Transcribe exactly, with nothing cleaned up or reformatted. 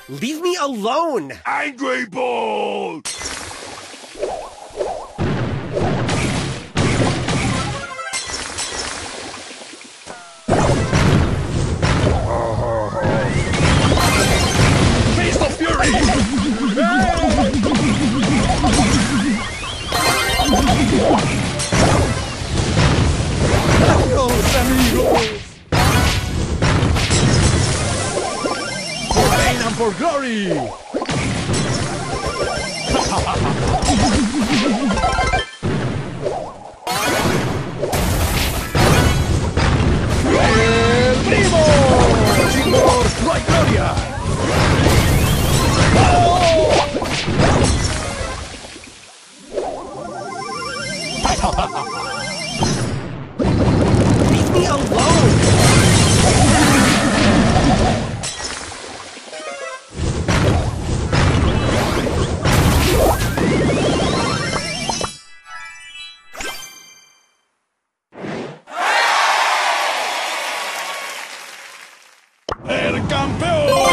Leave me alone! Angry Ball! Face of Fury! Adios, amigos! For pain and for glory! El primo! Chingos, no hay gloria! Leave me alone! ¡El campeón!